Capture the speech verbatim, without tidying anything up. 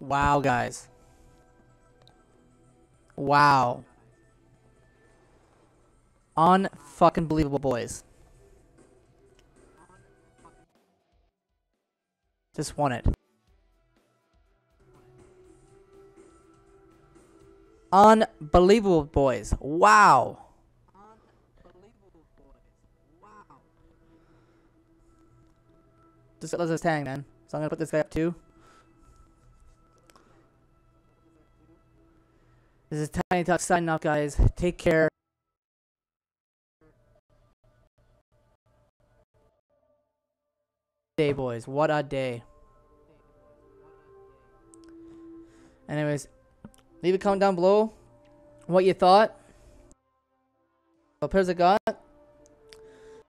Wow, guys. Wow. Unfucking believable, boys. Just won it. Unbelievable, boys. Wow. Just let's just hang, man. So I'm gonna put this guy up too. This is Tiny Talk signing off, guys. Take care. Day, boys. What a day. Anyways, leave a comment down below what you thought. What pairs I got.